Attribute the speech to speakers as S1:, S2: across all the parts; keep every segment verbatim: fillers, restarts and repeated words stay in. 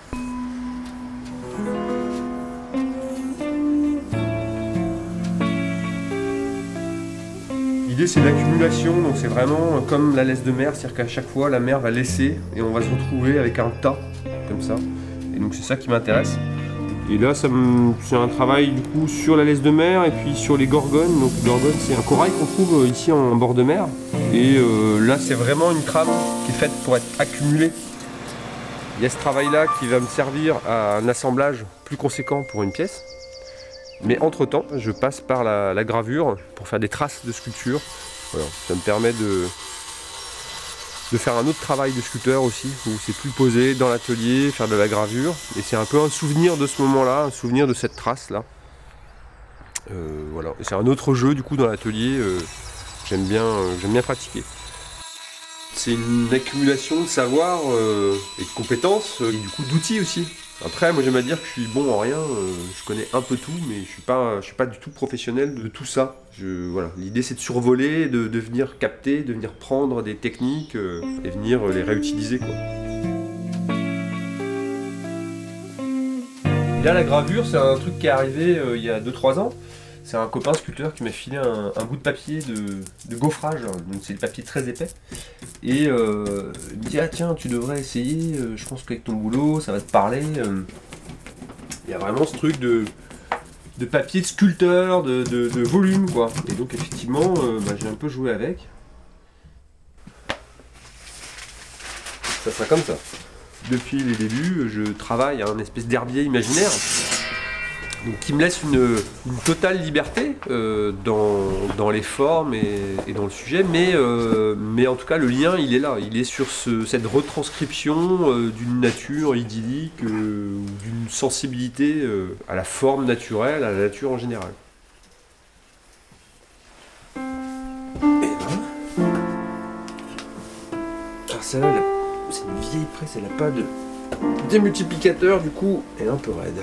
S1: L'idée c'est l'accumulation, donc c'est vraiment comme la laisse de mer, c'est-à-dire qu'à chaque fois la mer va laisser et on va se retrouver avec un tas comme ça. Et donc c'est ça qui m'intéresse. Et là c'est un travail du coup sur la laisse de mer et puis sur les gorgones. Donc gorgones c'est un corail qu'on trouve ici en bord de mer. Et euh, là c'est vraiment une trame qui est faite pour être accumulée. Il y a ce travail là qui va me servir à un assemblage plus conséquent pour une pièce. Mais entre temps, je passe par la, la gravure pour faire des traces de sculpture. Voilà, ça me permet de, de faire un autre travail de sculpteur aussi, où c'est plus posé dans l'atelier, faire de la gravure. Et c'est un peu un souvenir de ce moment-là, un souvenir de cette trace-là. Euh, voilà. Et c'est un autre jeu du coup dans l'atelier, euh, j'aime bien, euh, j'aime bien pratiquer. C'est une accumulation de savoir euh, et de compétences, euh, et du coup d'outils aussi. Après, moi j'aime à dire que je suis bon en rien, euh, je connais un peu tout, mais je suis pas, je suis pas du tout professionnel de tout ça. Je, voilà. L'idée c'est de survoler, de, de venir capter, de venir prendre des techniques euh, et venir les réutiliser, quoi. Et là la gravure c'est un truc qui est arrivé euh, il y a deux trois ans. C'est un copain sculpteur qui m'a filé un, un bout de papier de, de gaufrage, donc c'est du papier très épais. Et euh, il me dit ah tiens tu devrais essayer, euh, je pense qu'avec ton boulot ça va te parler. Euh, il y a vraiment ce truc de, de papier de sculpteur, de, de, de volume quoi. Et donc effectivement euh, bah, j'ai un peu joué avec. Ça sera comme ça. Depuis les débuts je travaille à un espèce d'herbier imaginaire. Donc, qui me laisse une, une totale liberté euh, dans, dans les formes et, et dans le sujet, mais, euh, mais en tout cas le lien il est là, il est sur ce, cette retranscription euh, d'une nature idyllique, euh, ou d'une sensibilité euh, à la forme naturelle, à la nature en général. Et là, alors celle-là, c'est une vieille presse, elle n'a pas de démultiplicateur, du coup elle est un peu raide.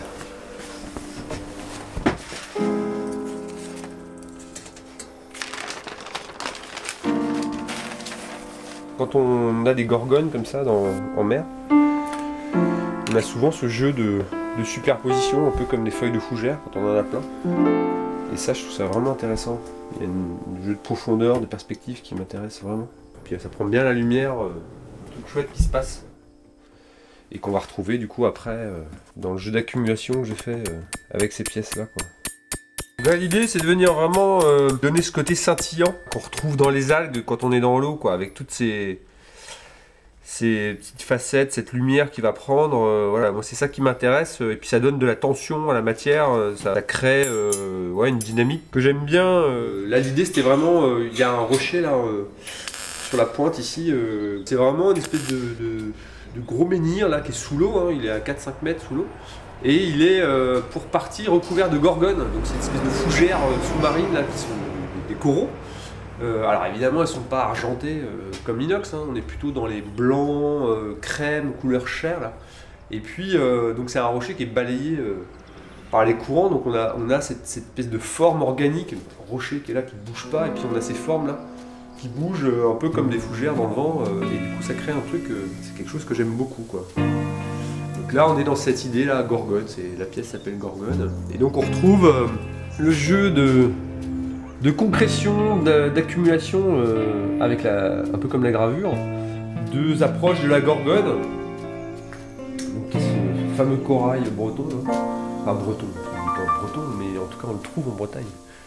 S1: Quand on a des gorgones comme ça dans, en mer, on a souvent ce jeu de, de superposition, un peu comme des feuilles de fougère quand on en a plein. Et ça, je trouve ça vraiment intéressant. Il y a un jeu de profondeur, de perspective qui m'intéresse vraiment. Puis ça prend bien la lumière, euh, un truc chouette qui se passe. Et qu'on va retrouver du coup après euh, dans le jeu d'accumulation que j'ai fait euh, avec ces pièces-là, quoi. L'idée c'est de venir vraiment euh, donner ce côté scintillant qu'on retrouve dans les algues quand on est dans l'eau, quoi, avec toutes ces, ces petites facettes, cette lumière qu'il va prendre. Euh, voilà, moi c'est ça qui m'intéresse, et puis ça donne de la tension à la matière, euh, ça crée euh, ouais, une dynamique que j'aime bien. Euh, là l'idée c'était vraiment, il euh, y a un rocher là euh, sur la pointe ici, euh, c'est vraiment une espèce de, de, de gros menhir là qui est sous l'eau, hein, il est à quatre cinq mètres sous l'eau. Et il est euh, pour partie recouvert de gorgones, donc c'est une espèce de fougères euh, sous-marines là qui sont des, des coraux. Euh, alors évidemment elles ne sont pas argentées euh, comme l'inox, hein, on est plutôt dans les blancs, euh, crème, couleur chair là. Et puis euh, donc c'est un rocher qui est balayé euh, par les courants, donc on a, on a cette, cette espèce de forme organique, un rocher qui est là qui ne bouge pas, et puis on a ces formes là qui bougent euh, un peu comme des fougères dans le vent, euh, et du coup ça crée un truc, euh, c'est quelque chose que j'aime beaucoup, quoi. Donc là on est dans cette idée là, Gorgone, la pièce s'appelle Gorgone, et donc on retrouve euh, le jeu de, de concrétion, d'accumulation, euh, avec la, un peu comme la gravure, deux approches de la Gorgone, donc ce fameux corail breton, hein. Enfin breton, pas breton, mais en tout cas on le trouve en Bretagne.